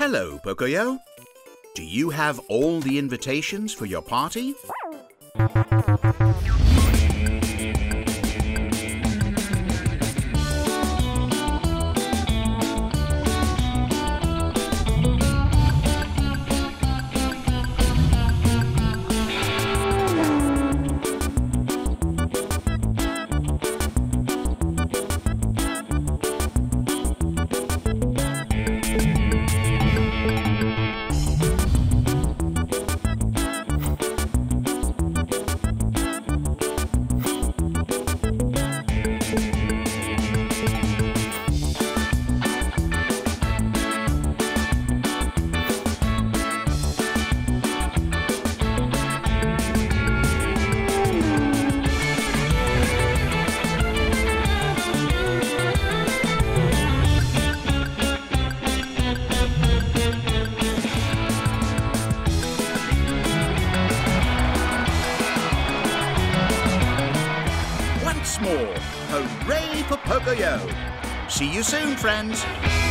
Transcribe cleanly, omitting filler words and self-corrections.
Hello, Pocoyo. Do you have all the invitations for your party? Once more, hooray for Pocoyo! See you soon, friends!